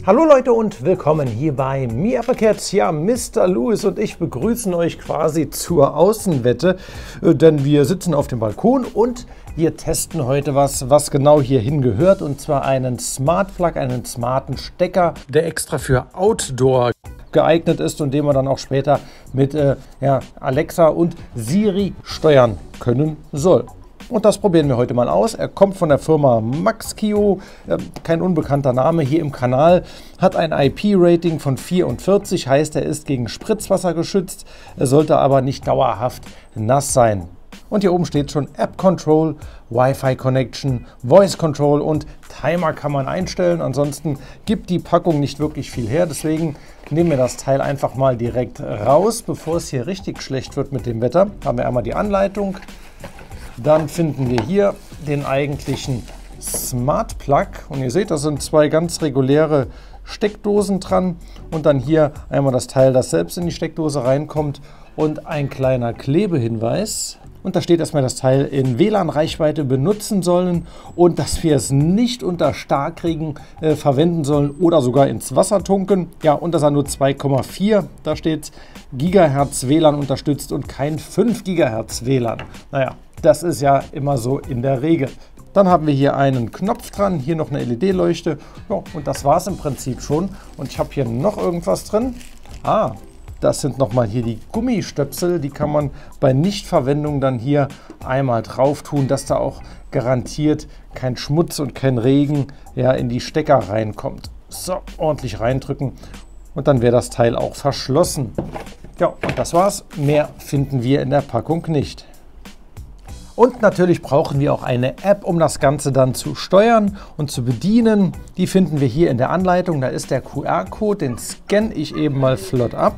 Hallo Leute und willkommen hier bei MeAppleCats. Ja, Mr. Lewis und ich begrüßen euch quasi zur Außenwette, denn wir sitzen auf dem Balkon und wir testen heute was genau hier hingehört, und zwar einen Smart Plug, einen smarten Stecker, der extra für Outdoor geeignet ist und den man dann auch später mit Alexa und Siri steuern können soll. Und das probieren wir heute mal aus. Er kommt von der Firma Maxkio, kein unbekannter Name hier im Kanal, hat ein IP-Rating von 44, heißt er ist gegen Spritzwasser geschützt, er sollte aber nicht dauerhaft nass sein. Und hier oben steht schon App Control, Wi-Fi Connection, Voice Control und Timer kann man einstellen. Ansonsten gibt die Packung nicht wirklich viel her, deswegen nehmen wir das Teil einfach mal direkt raus, bevor es hier richtig schlecht wird mit dem Wetter. Haben wir einmal die Anleitung. Dann finden wir hier den eigentlichen Smart Plug und ihr seht, da sind zwei ganz reguläre Steckdosen dran und dann hier einmal das Teil, das selbst in die Steckdose reinkommt und ein kleiner Klebehinweis. Und da steht, dass wir das Teil in WLAN-Reichweite benutzen sollen und dass wir es nicht unter Starkregen verwenden sollen oder sogar ins Wasser tunken. Ja, und dass er nur 2,4, da steht Gigahertz WLAN unterstützt und kein 5 Gigahertz WLAN. Naja, das ist ja immer so in der Regel. Dann haben wir hier einen Knopf dran, hier noch eine LED-Leuchte. Ja, und das war es im Prinzip schon. Und ich habe hier noch irgendwas drin. Das sind nochmal hier die Gummistöpsel, die kann man bei Nichtverwendung dann hier einmal drauf tun, dass da auch garantiert kein Schmutz und kein Regen in die Stecker reinkommt. So, ordentlich reindrücken und dann wäre das Teil auch verschlossen. Ja, und das war's. Mehr finden wir in der Packung nicht. Und natürlich brauchen wir auch eine App, um das Ganze dann zu steuern und zu bedienen. Die finden wir hier in der Anleitung. Da ist der QR-Code, den scanne ich eben mal flott ab.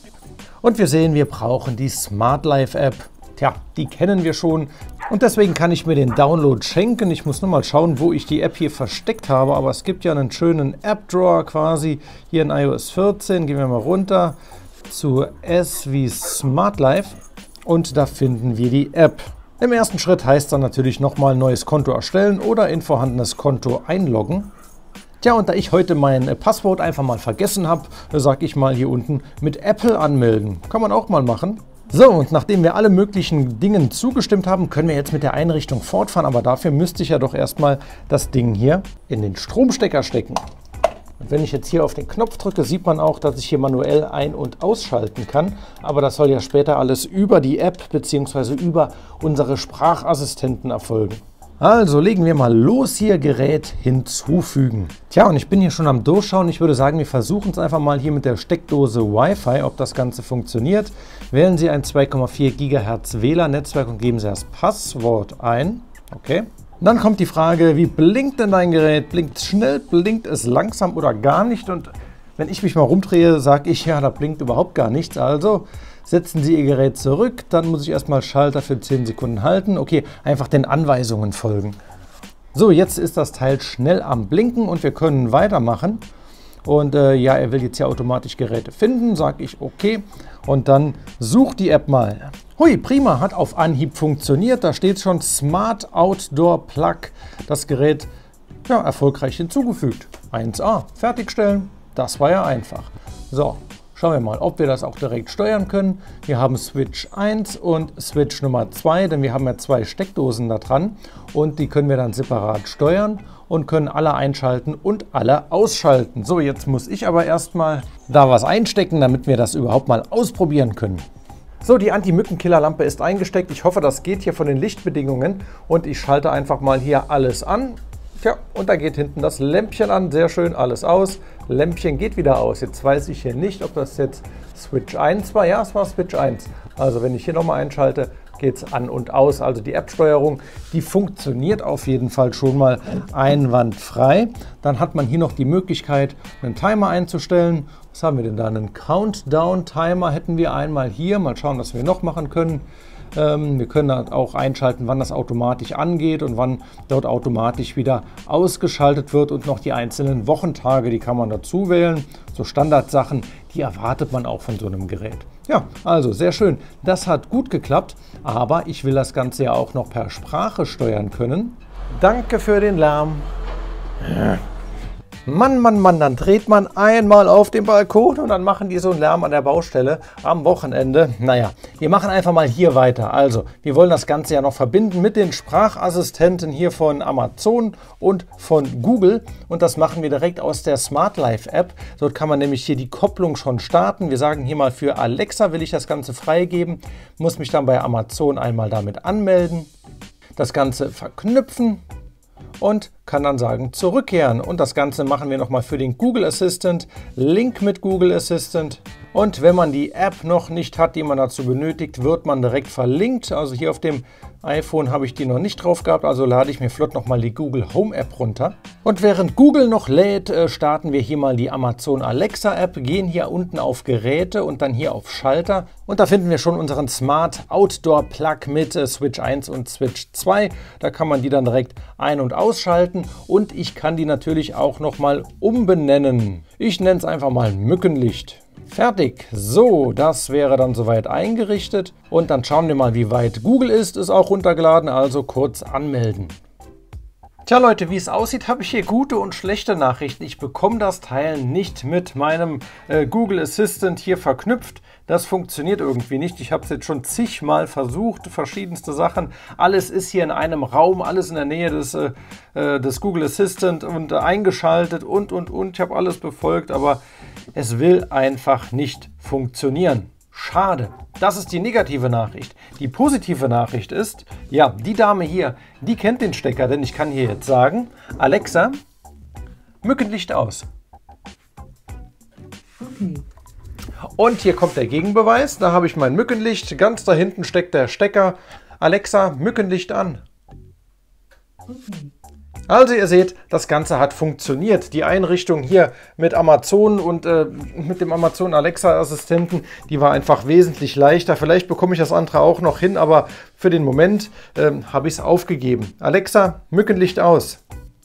Und wir sehen, wir brauchen die Smart Life App. Tja, die kennen wir schon und deswegen kann ich mir den Download schenken. Ich muss nur mal schauen, wo ich die App hier versteckt habe, aber es gibt ja einen schönen App-Drawer quasi hier in iOS 14. Gehen wir mal runter zu S wie Smart Life und da finden wir die App. Im ersten Schritt heißt dann natürlich nochmal neues Konto erstellen oder in vorhandenes Konto einloggen. Tja, und da ich heute mein Passwort einfach mal vergessen habe, sage ich mal hier unten mit Apple anmelden. Kann man auch mal machen. So, und nachdem wir alle möglichen Dingen zugestimmt haben, können wir jetzt mit der Einrichtung fortfahren. Aber dafür müsste ich ja doch erstmal das Ding hier in den Stromstecker stecken. Und wenn ich jetzt hier auf den Knopf drücke, sieht man auch, dass ich hier manuell ein- und ausschalten kann. Aber das soll ja später alles über die App bzw. über unsere Sprachassistenten erfolgen. Also legen wir mal los hier, Gerät hinzufügen. Tja, und ich bin hier schon am Durchschauen. Ich würde sagen, wir versuchen es einfach mal hier mit der Steckdose Wi-Fi, ob das Ganze funktioniert. Wählen Sie ein 2,4 GHz WLAN-Netzwerk und geben Sie das Passwort ein. Okay. Dann kommt die Frage, wie blinkt denn dein Gerät? Blinkt es schnell, blinkt es langsam oder gar nicht? Und wenn ich mich mal rumdrehe, sage ich, ja, da blinkt überhaupt gar nichts. Also setzen Sie Ihr Gerät zurück, dann muss ich erstmal Schalter für 10 Sekunden halten. Okay, einfach den Anweisungen folgen. So, jetzt ist das Teil schnell am Blinken und wir können weitermachen. Und ja, er will jetzt hier automatisch Geräte finden, sage ich okay. Und dann sucht die App mal. Hui, prima, hat auf Anhieb funktioniert. Da steht schon Smart Outdoor Plug. Das Gerät erfolgreich hinzugefügt. 1A, fertigstellen. Das war ja einfach. So, schauen wir mal, ob wir das auch direkt steuern können. Wir haben Switch 1 und Switch Nummer 2, denn wir haben ja zwei Steckdosen da dran. Und die können wir dann separat steuern und können alle einschalten und alle ausschalten. So, jetzt muss ich aber erstmal da was einstecken, damit wir das überhaupt mal ausprobieren können. So, die Anti-Mücken-Killer-Lampe ist eingesteckt. Ich hoffe, das geht hier von den Lichtbedingungen. Und ich schalte einfach mal hier alles an. Tja, und da geht hinten das Lämpchen an. Sehr schön, alles aus. Lämpchen geht wieder aus. Jetzt weiß ich hier nicht, ob das jetzt Switch 1 war. Ja, es war Switch 1. Also wenn ich hier nochmal einschalte, geht es an und aus. Also die App-Steuerung, die funktioniert auf jeden Fall schon mal einwandfrei. Dann hat man hier noch die Möglichkeit, einen Timer einzustellen. Was haben wir denn da? Einen Countdown-Timer hätten wir einmal hier. Mal schauen, was wir noch machen können. Wir können auch einschalten, wann das automatisch angeht und wann dort automatisch wieder ausgeschaltet wird und noch die einzelnen Wochentage, die kann man dazu wählen. So Standardsachen, die erwartet man auch von so einem Gerät. Ja, also sehr schön. Das hat gut geklappt, aber ich will das Ganze ja auch noch per Sprache steuern können. Danke für den Lärm. Mann, Mann, Mann, dann dreht man einmal auf dem Balkon und dann machen die so einen Lärm an der Baustelle am Wochenende. Naja, wir machen einfach mal hier weiter. Also, wir wollen das Ganze ja noch verbinden mit den Sprachassistenten hier von Amazon und von Google. Und das machen wir direkt aus der Smart Life App. Dort kann man nämlich hier die Kopplung schon starten. Wir sagen hier mal, für Alexa will ich das Ganze freigeben. Muss mich dann bei Amazon einmal damit anmelden. Das Ganze verknüpfen. Und kann dann sagen zurückkehren. Und das Ganze machen wir nochmal für den Google Assistant. Link mit Google Assistant. Und wenn man die App noch nicht hat, die man dazu benötigt, wird man direkt verlinkt. Also hier auf dem iPhone habe ich die noch nicht drauf gehabt, also lade ich mir flott nochmal die Google Home App runter. Und während Google noch lädt, starten wir hier mal die Amazon Alexa App, gehen hier unten auf Geräte und dann hier auf Schalter. Und da finden wir schon unseren Smart Outdoor Plug mit Switch 1 und Switch 2. Da kann man die dann direkt ein- und ausschalten und ich kann die natürlich auch nochmal umbenennen. Ich nenne es einfach mal Mückenlicht. Fertig. So, das wäre dann soweit eingerichtet. Und dann schauen wir mal, wie weit Google ist. Ist auch runtergeladen, also kurz anmelden. Tja Leute, wie es aussieht, habe ich hier gute und schlechte Nachrichten. Ich bekomme das Teil nicht mit meinem Google Assistant hier verknüpft. Das funktioniert irgendwie nicht. Ich habe es jetzt schon zigmal versucht, verschiedenste Sachen. Alles ist hier in einem Raum, alles in der Nähe des Google Assistant und eingeschaltet und. Ich habe alles befolgt, aber es will einfach nicht funktionieren. Schade. Das ist die negative Nachricht. Die positive Nachricht ist, ja, die Dame hier, die kennt den Stecker, denn ich kann hier jetzt sagen, Alexa, Mückenlicht aus. Okay. Und hier kommt der Gegenbeweis. Da habe ich mein Mückenlicht. Ganz da hinten steckt der Stecker. Alexa, Mückenlicht an. Okay. Also ihr seht, das Ganze hat funktioniert. Die Einrichtung hier mit Amazon und mit dem Amazon Alexa Assistenten, die war einfach wesentlich leichter. Vielleicht bekomme ich das andere auch noch hin, aber für den Moment habe ich es aufgegeben. Alexa, Mückenlicht aus.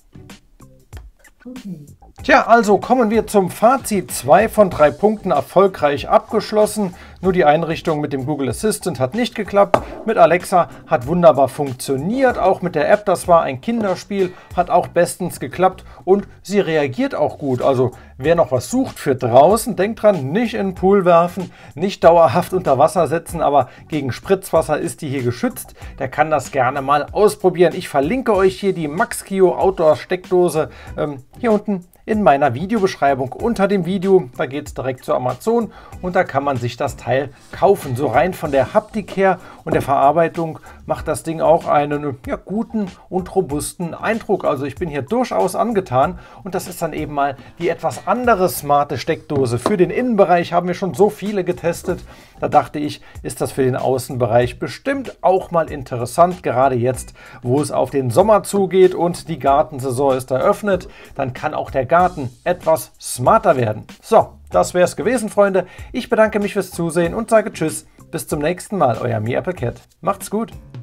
Okay. Tja, also kommen wir zum Fazit. 2 von 3 Punkten erfolgreich abgeschlossen. Nur die Einrichtung mit dem Google Assistant hat nicht geklappt. Mit Alexa hat wunderbar funktioniert. Auch mit der App, das war ein Kinderspiel, hat auch bestens geklappt und sie reagiert auch gut. Also wer noch was sucht für draußen, denkt dran, nicht in den Pool werfen, nicht dauerhaft unter Wasser setzen, aber gegen Spritzwasser ist die hier geschützt. Der kann das gerne mal ausprobieren. Ich verlinke euch hier die Maxkio Outdoor Steckdose hier unten in meiner Videobeschreibung unter dem Video. Da geht es direkt zu Amazon und da kann man sich das Teil kaufen. So rein von der Haptik her und der Verarbeitung macht das Ding auch einen ja, guten und robusten Eindruck. Also ich bin hier durchaus angetan und das ist dann eben mal die etwas andere smarte Steckdose. Für den Innenbereich haben wir schon so viele getestet. Da dachte ich, ist das für den Außenbereich bestimmt auch mal interessant. Gerade jetzt, wo es auf den Sommer zugeht und die Gartensaison ist eröffnet, dann kann auch der Garten etwas smarter werden. So, das wäre es gewesen, Freunde. Ich bedanke mich fürs Zusehen und sage Tschüss. Bis zum nächsten Mal, euer MeAppleCat. Macht's gut.